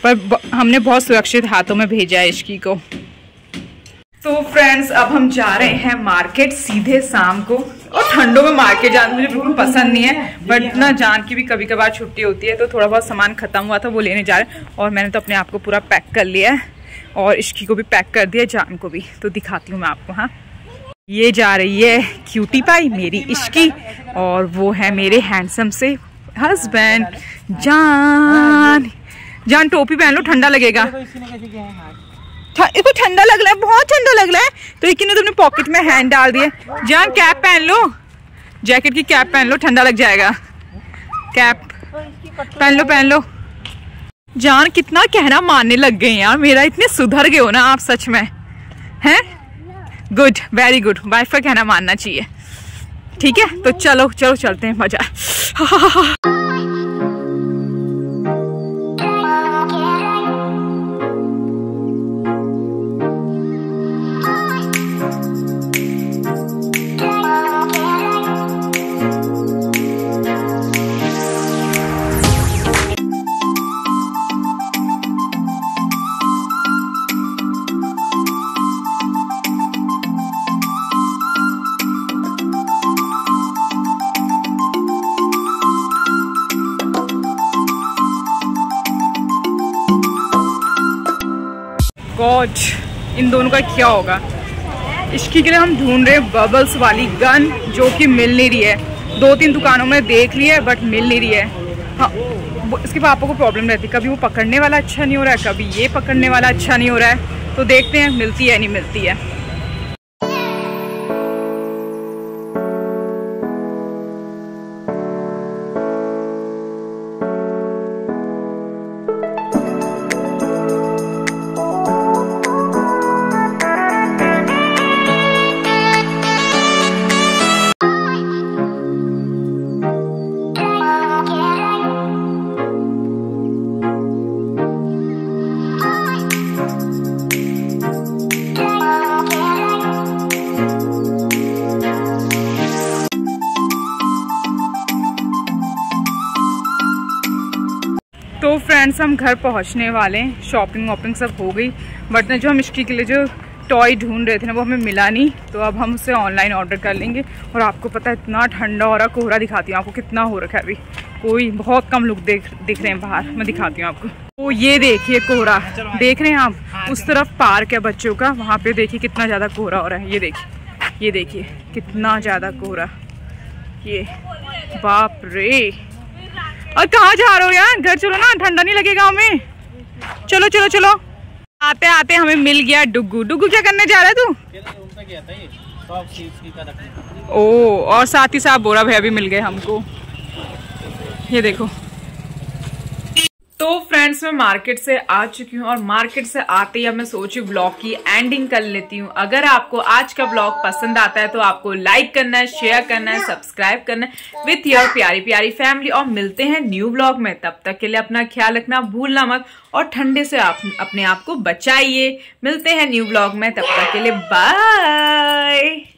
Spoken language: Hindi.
पर हमने बहुत सुरक्षित हाथों में भेजा है इश्की को। तो फ्रेंड्स अब हम जा रहे हैं मार्केट सीधे शाम को, और ठंडों में मार्केट जाना मुझे बिल्कुल पसंद नहीं है, बट ना जान की भी कभी कभार छुट्टी होती है, तो थोड़ा बहुत सामान खत्म हुआ था वो लेने जा रहे हैं। और मैंने तो अपने आप को पूरा पैक कर लिया है और इश्की को भी पैक कर दिया, जान को भी। तो दिखाती हूँ मैं आपको। हाँ, ये जा रही है क्यूटी पाई मेरी इश्की, और वो है मेरे हैंडसम से हस्बैंड जान। जान टोपी पहन लो, ठंडा लगेगा। इसको ठंडा लग रहा है, बहुत ठंडा लग रहा है। तो एक ने तुमने पॉकेट में हैंड डाल दिया। जान कैप पहन लो, जैकेट की कैप पहन लो, ठंडा लग जाएगा। कैप पहन लो। जान कितना कहना मानने लग गए यार मेरा, इतने सुधर गए हो ना आप सच में, हैं? Good, very good. वाइफ का कहना मानना चाहिए, ठीक है? तो चलो चलो चलते हैं, मजा। गॉड, इन दोनों का क्या होगा? इसके लिए हम ढूंढ रहे हैं बबल्स वाली गन, जो कि मिल नहीं रही है। 2-3 दुकानों में देख ली है बट मिल नहीं रही है। हाँ, इसके पापा को प्रॉब्लम रहती है, कभी वो पकड़ने वाला अच्छा नहीं हो रहा है, कभी ये पकड़ने वाला अच्छा नहीं हो रहा है। तो देखते हैं मिलती है नहीं मिलती है। तो फ्रेंड्स हम घर पहुंचने वाले हैं, शॉपिंग वॉपिंग सब हो गई, बट ना जो हम इश्की के लिए जो टॉय ढूंढ रहे थे ना वो हमें मिला नहीं, तो अब हम उसे ऑनलाइन ऑर्डर कर लेंगे। और आपको पता है इतना ठंडा हो रहा, कोहरा दिखाती हूँ आपको कितना हो रखा है अभी, कोई बहुत कम लोग दिख रहे हैं बाहर, मैं दिखाती हूँ आपको। तो ये देखिए कोहरा, देख रहे हैं आप? उस तरफ पार्क है बच्चों का, वहाँ पे देखिए कितना ज़्यादा कोहरा हो रहा है। ये देखिए कितना ज़्यादा कोहरा, ये बाप रे। और कहाँ जा रहे हो यार? घर चलो ना, ठंडा नहीं लगेगा हमें। चलो चलो चलो। आते आते हमें मिल गया डुग्गू। डुग्गू क्या करने जा रहा है तू? ओ, और साथ ही साथ बोरा भैया भी मिल गए हमको, ये देखो। तो फ्रेंड्स मैं मार्केट से आ चुकी हूँ, और मार्केट से आते ही अब मैं सोची ब्लॉग की एंडिंग कर लेती हूँ। अगर आपको आज का ब्लॉग पसंद आता है तो आपको लाइक करना है, शेयर करना है, सब्सक्राइब करना है विथ योर प्यारी प्यारी फैमिली। और मिलते हैं न्यू ब्लॉग में, तब तक के लिए अपना ख्याल रखना भूलना मत, और ठंडे से आप अपने आप को बचाइए। मिलते हैं न्यू ब्लॉग में, तब तक के लिए बाय।